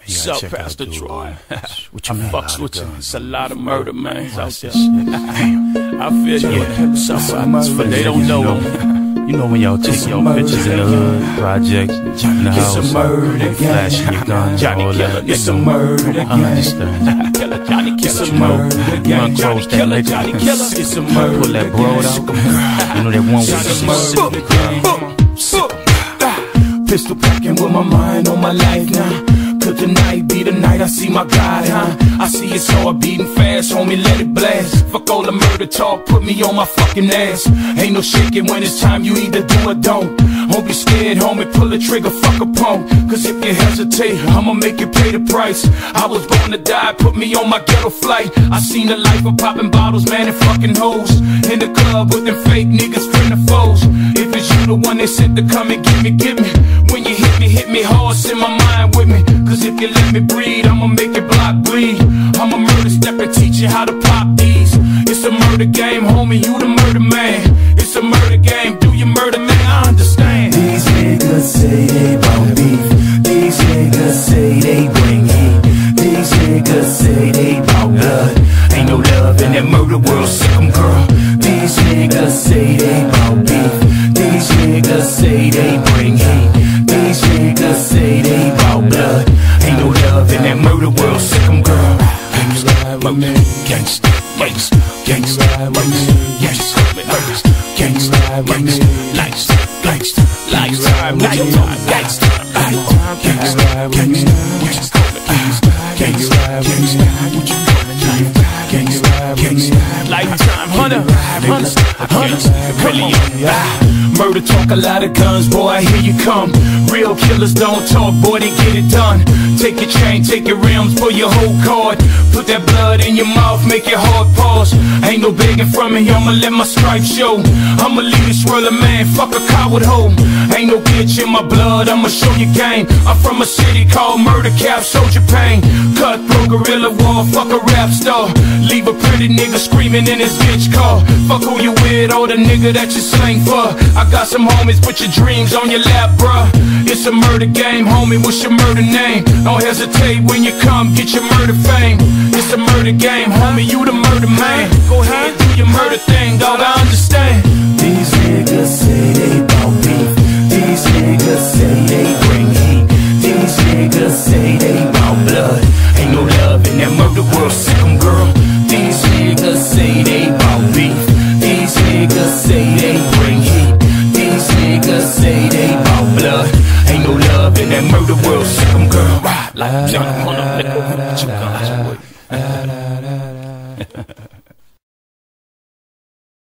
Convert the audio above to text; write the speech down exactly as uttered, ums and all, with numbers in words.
Sup, Pastor Troy? What you I mean? fucks with you. It's a lot of murder, man. Out there. Damn. I feel you. Sup, but they don't know. You know when y'all take your pictures in the hood, projects, in the house, It's a murder flashing your guns, Johnny all Killer, that. it's a murder I understand. Killer, Johnny It's Killer, a murder. gang. Run Johnny close that Killer, nigga. Johnny Killer, it's a murder. Pull that broad out. You know that one with the Pistol packing with my mind on my life now. Could tonight be the night I see my God, huh? I see his heart beating fast, homie, let it blast. Fuck all the murder talk, put me on my fucking ass. Ain't no shaking when it's time, you either do or don't. Don't be scared, homie, pull the trigger, fuck a punk. Cause if you hesitate, I'ma make you pay the price. I was born to die, put me on my ghetto flight. I seen the life of popping bottles, man, and fucking hoes. In the club with them fake niggas, friend of foes. If it's you the one they sent to come and get me, get me. When you hit me, hit me hard, send my mind with me. Cause if you let me breathe, I'ma make your block bleed. I'm a murder step and teach you how to pop these. It's a murder game, homie, you the murder man. It's a murder game, do you murder, man? I understand. These niggas say they bout beef. These niggas say they bring heat. These niggas say they bout blood. Ain't no love in that murder world, sick 'em, girl. These niggas say they bout beef. These niggas say they bring heat. These niggas say they bout blood. Ain't no love in that murder world, sick 'em, girl. Murder, gangsta, gangsta, gangsta, murder, gangsta, murder, gangsta, gangsta, gangsta, gangsta, lifetime, lifetime, gangsta, lifetime, gangsta, gangsta, gangsta, gangsta, gangsta, gangsta, lifetime, hunter, hunter, hunter, really, murder talk, a lot of guns, boy, here you come. Real killers don't talk, boy, they get it done. Take your chain, take your rims, pull your whole card. Put that blood in your mouth, make your heart pause. Ain't no begging from me, I'ma let my stripes show. I'ma leave this world a man, fuck a coward hoe. Ain't no bitch in my blood, I'ma show you game. I'm from a city called Murder Cap, Soldier Pain. Cutthroat guerrilla war, fuck a rap star. Leave a pretty nigga screaming in his bitch car. Fuck who you with, or the nigga that you slang for. I got some homies, put your dreams on your lap, bruh. It's a murder game, homie, what's your murder name? Don't hesitate when you come, get your murder fame. It's a murder game, homie, you the murder man. Go ahead, do your murder thing, dog, I understand. These niggas say they bout beef. These niggas say they bring heat. These niggas say they bout blood. Ain't no love in that murder world, sick 'em, girl. These niggas say they bout beef. These niggas say they bring heat. These niggas say they bout blood. Ain't no love in that murder world, sick 'em, girl. Like John, hold up, let go, let you go.